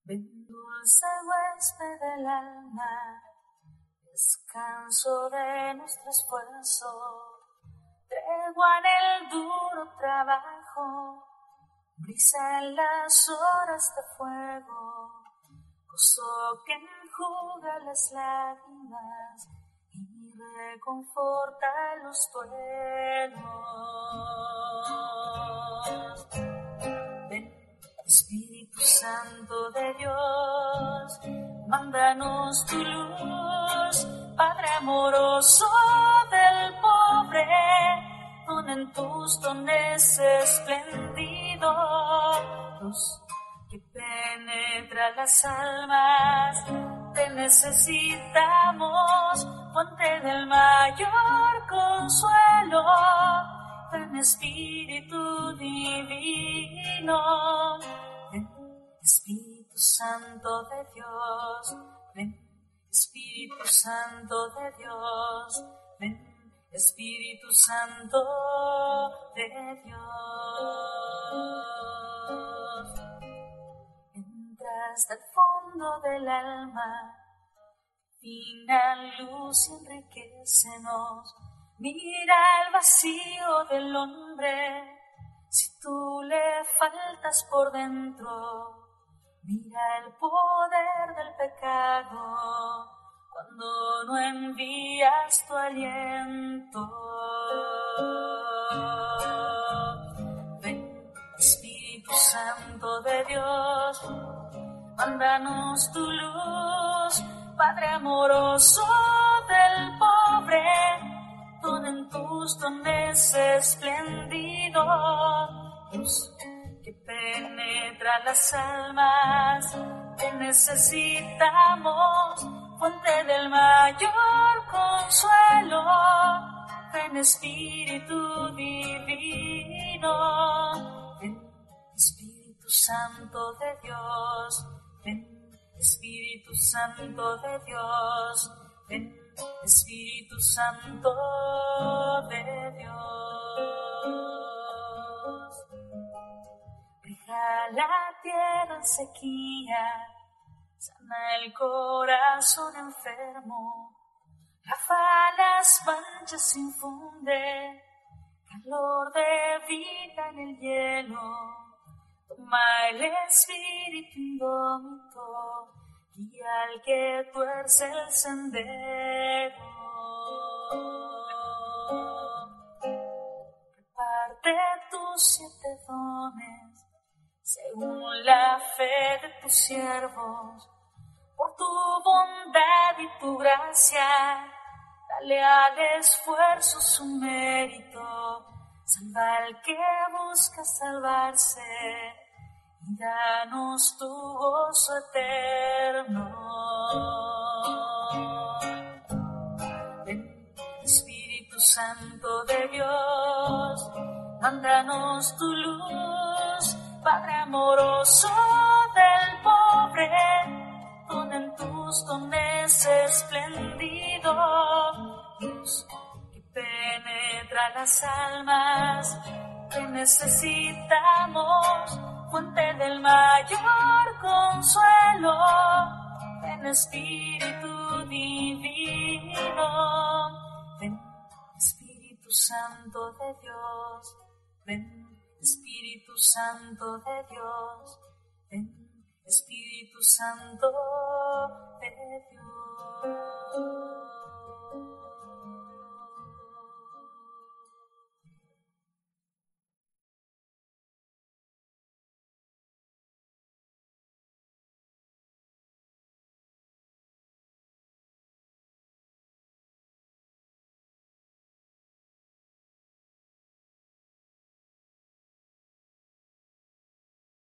Ven, dulce huésped del alma, descanso de nuestro esfuerzo, tregua en el duro trabajo, brisa en las horas de fuego, gozo que enjuga las lágrimas y reconforta los duelos. Ven, Espíritu Santo de Dios, mándanos tu luz, Padre amoroso del pobre, pon en tus dones espléndidos, luz que penetra las almas, te necesitamos, fuente del mayor consuelo, ven Espíritu divino, ven Espíritu Santo de Dios, ven Espíritu Santo de Dios, ven Espíritu Santo de Dios. Entras del fondo del alma, fina luz y enriquecenos. Mira el vacío del hombre, si tú le faltas por dentro. Mira el poder del pecado, cuando no envías tu aliento. Ven, Espíritu Santo de Dios, mándanos tu luz, Padre amoroso del pobre, pon en tus dones espléndidos, luz que penetra las almas, te necesitamos, fuente del mayor consuelo, ven Espíritu divino, ven Espíritu Santo de Dios, ven Espíritu Santo de Dios, ven Espíritu Santo de Dios. Brilla la tierra en sequía, sana el corazón enfermo, lava las manchas, infunde calor de vida en el hielo. Toma el espíritu indómito, guía al que tuerce el sendero. Reparte tus 7 dones, según la fe de tus siervos, por tu bondad y tu gracia, dale al esfuerzo su mérito, salva al que busca salvarse, y danos tu gozo eterno. Ven, Espíritu Santo de Dios, mándanos tu luz, Padre amoroso del pobre, pon en tus dones espléndidos, luz que penetra las almas, te necesitamos, fuente del mayor consuelo, ven Espíritu divino, ven Espíritu Santo de Dios, ven Espíritu Santo de Dios, ven Espíritu Santo de Dios.